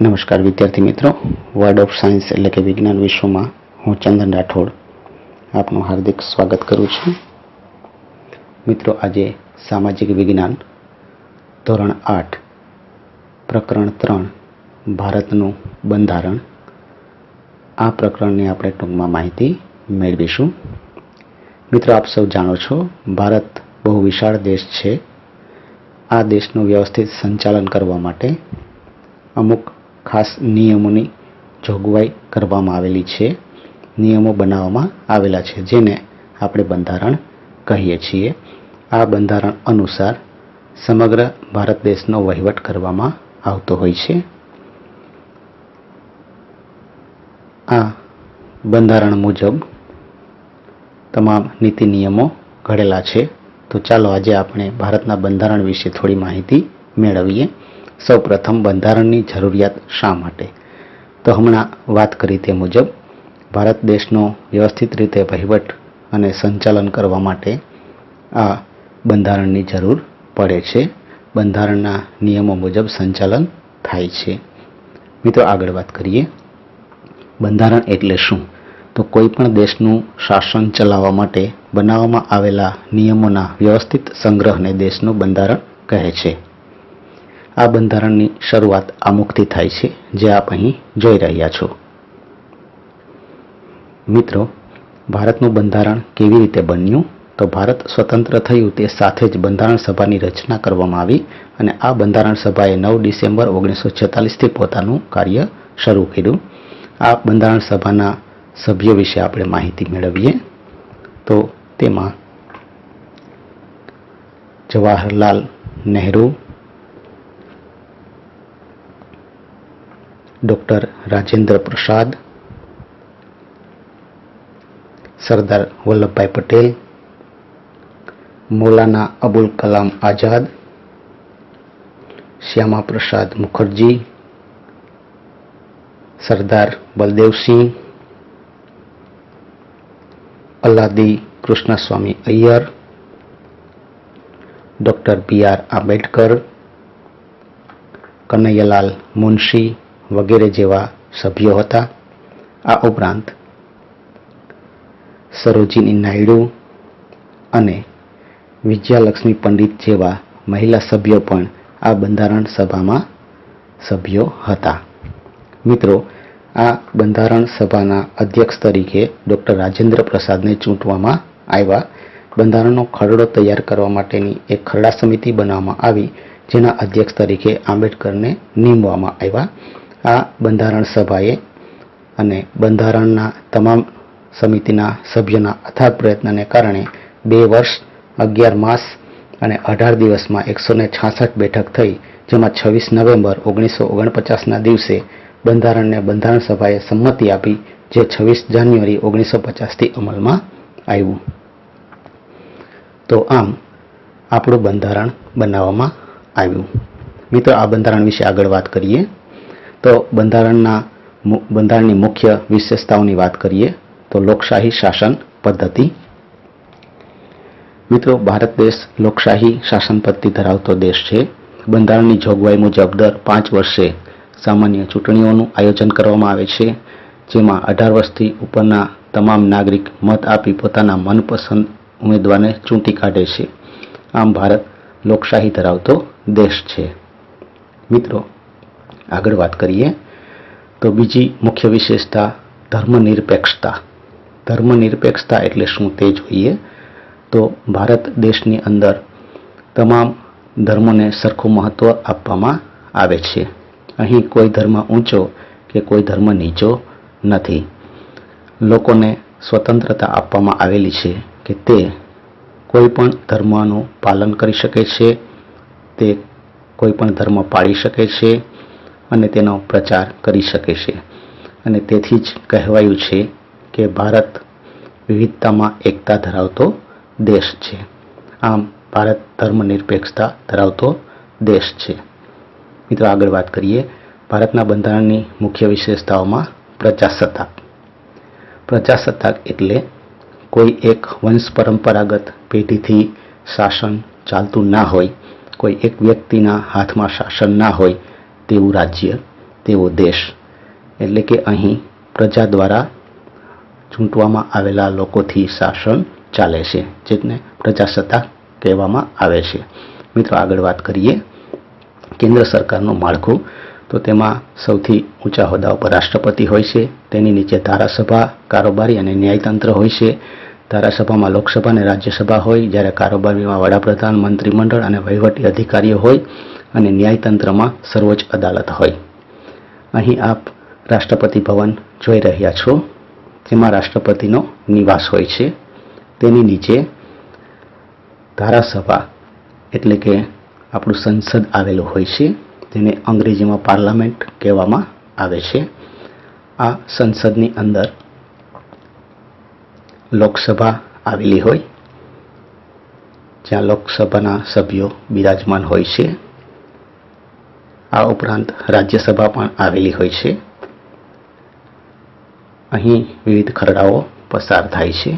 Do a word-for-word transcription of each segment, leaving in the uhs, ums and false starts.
નમસ્કાર વિદ્યાર્થી મિત્રો, વર્ડ ઓફ સાયન્સ એટલે કે વિજ્ઞાન વિશ્વમાં હું ચંદન રાઠોડ આપનું હાર્દિક સ્વાગત કરું છું. મિત્રો, આજે સામાજિક વિજ્ઞાન ધોરણ આઠ પ્રકરણ ત્રણ ભારતનું બંધારણ, આ પ્રકરણની આપણે ટૂંકમાં માહિતી મેળવીશું. મિત્રો, આપ સૌ જાણો છો, ભારત બહુ વિશાળ દેશ છે. આ દેશનું વ્યવસ્થિત સંચાલન કરવા માટે અમુક ખાસ નિયમોની જોગવાઈ કરવામાં આવેલી છે, નિયમો બનાવવામાં આવેલા છે, જેને આપણે બંધારણ કહીએ છીએ. આ બંધારણ અનુસાર સમગ્ર ભારત દેશનો વહીવટ કરવામાં આવતો હોય છે. આ બંધારણ મુજબ તમામ નીતિ નિયમો ઘડેલા છે. તો ચાલો આજે આપણે ભારતના બંધારણ વિશે થોડી માહિતી મેળવીએ. સૌ પ્રથમ, બંધારણની જરૂરિયાત શા માટે? તો હમણાં વાત કરી તે મુજબ ભારત દેશનો વ્યવસ્થિત રીતે વહીવટ અને સંચાલન કરવા માટે આ બંધારણની જરૂર પડે છે. બંધારણના નિયમો મુજબ સંચાલન થાય છે. મિત્રો, આગળ વાત કરીએ. બંધારણ એટલે શું? તો કોઈ પણ દેશનું શાસન ચલાવવા માટે બનાવવામાં આવેલા નિયમોના વ્યવસ્થિત સંગ્રહને દેશનું બંધારણ કહે છે. આ બંધારણની શરૂઆત આમુખથી થાય છે, જે આપ અહીં જોઈ રહ્યા છો. મિત્રો, ભારતનું બંધારણ કેવી રીતે બન્યું? તો ભારત સ્વતંત્ર થયું તે સાથે જ બંધારણ સભાની રચના કરવામાં આવી અને આ બંધારણ સભાએ નવ ડિસેમ્બર ઓગણીસો છેતાલીસથી પોતાનું કાર્ય શરૂ કર્યું. આ બંધારણ સભાના સભ્યો વિશે આપણે માહિતી મેળવીએ. તો તેમાં Jawaharlal Nehru, doctor Rajendra Prasad, Sardar Vallabhbhai Patel, Maulana Abul Kalam Azad, Shyama Prasad Mukherjee, Sardar Baldev Singh, Alladi Krishnaswami Ayyar, doctor B R Ambedkar, Kanaiyalal Munshi વગેરે જેવા સભ્યો હતા. આ ઉપરાંત સરોજિની નાયડુ અને વિજયાલક્ષ્મી પંડિત જેવા મહિલા સભ્યો પણ આ બંધારણ સભામાં સભ્યો હતા. મિત્રો, આ બંધારણ સભાના અધ્યક્ષ તરીકે ડૉક્ટર રાજેન્દ્ર પ્રસાદને ચૂંટવામાં આવ્યા. બંધારણનો ખરડો તૈયાર કરવા માટેની એક ખરડા સમિતિ બનાવવામાં આવી, જેના અધ્યક્ષ તરીકે આંબેડકરને નીમવામાં આવ્યા. આ બંધારણ સભાએ અને બંધારણના તમામ સમિતિના સભ્યોના અથાગ પ્રયત્નને કારણે બે વર્ષ, અગિયાર માસ અને અઢાર દિવસમાં એકસો ને છાસઠ બેઠક થઈ, જેમાં છવ્વીસ નવેમ્બર ઓગણીસો ઓગણપચાસના દિવસે બંધારણને બંધારણ સભાએ સંમતિ આપી, જે છવ્વીસ જાન્યુઆરી ઓગણીસો પચાસથી અમલમાં આવ્યું. તો આમ આપણું બંધારણ બનાવવામાં આવ્યું. મિત્રો, આ બંધારણ વિશે આગળ વાત કરીએ. તો બંધારણના બંધારણની મુખ્ય વિશેષતાઓની વાત કરીએ તો લોકશાહી શાસન પદ્ધતિ. મિત્રો, ભારત દેશ લોકશાહી શાસન પદ્ધતિ ધરાવતો દેશ છે. બંધારણની જોગવાઈ મુજબ દર પાંચ વર્ષે સામાન્ય ચૂંટણીઓનું આયોજન કરવામાં આવે છે, જેમાં અઢાર વર્ષથી ઉપરના તમામ નાગરિક મત આપી પોતાના મનપસંદ ઉમેદવારને ચૂંટી કાઢે છે. આમ ભારત લોકશાહી ધરાવતો દેશ છે. મિત્રો, આગળ વાત કરીએ તો બીજી મુખ્ય વિશેષતા ધર્મનિરપેક્ષતા. ધર્મનિરપેક્ષતા એટલે શું તે જોઈએ. તો ભારત દેશની અંદર તમામ ધર્મોને સરખું મહત્વ આપવામાં આવે છે. અહીં કોઈ ધર્મ ઊંચો કે કોઈ ધર્મ નીચો નથી. લોકોને સ્વતંત્રતા આપવામાં આવેલી છે કે તે કોઈ પણ ધર્મનું પાલન કરી શકે છે, તે કોઈ પણ ધર્મ પાળી શકે છે અને તેનો પ્રચાર કરી શકે છે. અને તેથી જ કહેવાયું છે કે ભારત વિવિધતામાં એકતા ધરાવતો દેશ છે. આમ ભારત ધર્મનિરપેક્ષતા ધરાવતો દેશ છે. મિત્રો, આગળ વાત કરીએ. ભારતના બંધારણની મુખ્ય વિશેષતાઓમાં પ્રજાસત્તાક. પ્રજાસત્તાક એટલે કોઈ એક વંશ પરંપરાગત પેઢીથી શાસન ચાલતું ના હોય, કોઈ એક વ્યક્તિના હાથમાં શાસન ના હોય તેવું રાજ્ય તેવો દેશ, એટલે કે અહીં પ્રજા દ્વારા ચૂંટવામાં આવેલા લોકોથી શાસન ચાલે છે, જેને પ્રજાસત્તાક કહેવામાં આવે છે. મિત્રો, આગળ વાત કરીએ કેન્દ્ર સરકારનું માળખું. તો તેમાં સૌથી ઊંચા હોદ્દા ઉપર રાષ્ટ્રપતિ હોય છે. તેની નીચે ધારાસભા, કારોબારી અને ન્યાયતંત્ર હોય છે. ધારાસભામાં લોકસભા અને રાજ્યસભા હોય, જ્યારે કારોબારીમાં વડાપ્રધાન, મંત્રીમંડળ અને વહીવટી અધિકારીઓ હોય અને ન્યાયતંત્રમાં સર્વોચ્ચ અદાલત હોય. અહીં આપ રાષ્ટ્રપતિ ભવન જોઈ રહ્યા છો, જેમાં રાષ્ટ્રપતિનો નિવાસ હોય છે. તેની નીચે ધારાસભા એટલે કે આપણું સંસદ આવેલું હોય છે, જેને અંગ્રેજીમાં પાર્લામેન્ટ કહેવામાં આવે છે. આ સંસદની અંદર લોકસભા આવેલી હોય, જ્યાં લોકસભાના સભ્યો બિરાજમાન હોય છે. આ ઉપરાંત રાજ્યસભા પણ આવેલી હોય છે. અહીં વિવિધ ખરડાઓ પસાર થાય છે.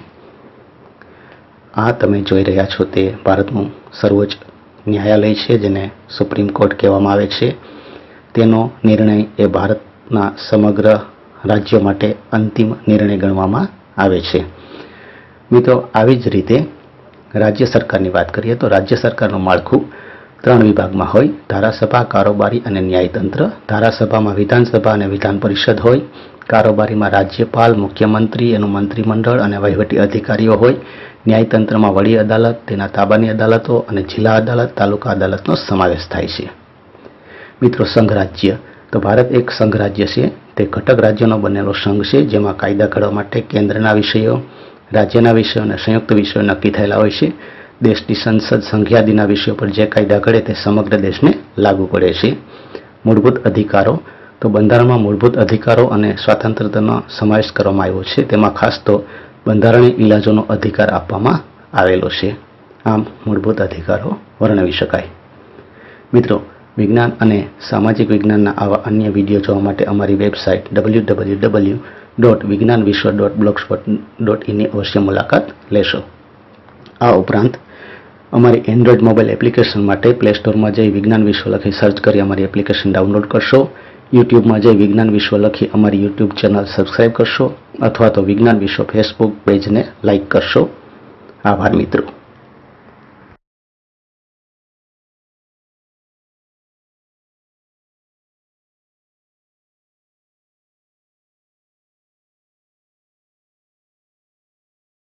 આ તમે જોઈ રહ્યા છો તે ભારતનું સર્વોચ્ચ ન્યાયાલય છે, જેને સુપ્રીમ કોર્ટ કહેવામાં આવે છે. તેનો નિર્ણય એ ભારતના સમગ્ર રાજ્યો માટે અંતિમ નિર્ણય ગણવામાં આવે છે. મિત્રો, આવી જ રીતે રાજ્ય સરકારની વાત કરીએ તો રાજ્ય સરકારનું માળખું ત્રણ વિભાગમાં હોય: ધારાસભા, કારોબારી અને ન્યાયતંત્ર. ધારાસભામાં વિધાનસભા અને વિધાન પરિષદ હોય. કારોબારીમાં રાજ્યપાલ, મુખ્યમંત્રી, એનું મંત્રીમંડળ અને વહીવટી અધિકારીઓ હોય. ન્યાયતંત્રમાં વડી અદાલત, તેના તાબાની અદાલતો અને જિલ્લા અદાલત, તાલુકા અદાલતનો સમાવેશ થાય છે. મિત્રો, સંઘ રાજ્ય. તો ભારત એક સંઘ રાજ્ય છે. તે ઘટક રાજ્યોનો બનેલો સંઘ છે, જેમાં કાયદા ઘડવા માટે કેન્દ્રના વિષયો, રાજ્યના વિષયો અને સંયુક્ત વિષયો નક્કી થયેલા હોય છે. દેશની સંસદ સંઘયાદીના વિષયો પર જે કાયદા ઘડે તે સમગ્ર દેશને લાગુ પડે છે. મૂળભૂત અધિકારો. તો બંધારણમાં મૂળભૂત અધિકારો અને સ્વાતંત્ર્યતાનો સમાવેશ કરવામાં આવ્યો છે. તેમાં ખાસ તો બંધારણીય ઇલાજોનો અધિકાર આપવામાં આવેલો છે. આમ મૂળભૂત અધિકારો વર્ણવી શકાય. મિત્રો, વિજ્ઞાન અને સામાજિક વિજ્ઞાનના આવા અન્ય વિડીયો જોવા માટે અમારી website W W W dot Vigyan Vishwa dot blogspot dot ઇનની અવશ્ય મુલાકાત લેશો. આ ઉપરાંત અમારી એન્ડ્રોઇડ મોબાઈલ એપ્લિકેશન માટે પ્લે સ્ટોરમાં જઈ વિજ્ઞાન વિશ્વ લખી સર્ચ કરી અમારી એપ્લિકેશન ડાઉનલોડ કરશો. યુટ્યુબમાં જઈ વિજ્ઞાન વિશ્વ લખી અમારી યુટ્યુબ ચેનલ સબસ્ક્રાઇબ કરશો, અથવા તો વિજ્ઞાન વિશ્વ ફેસબુક પેજને લાઇક કરશો. આભાર મિત્રો.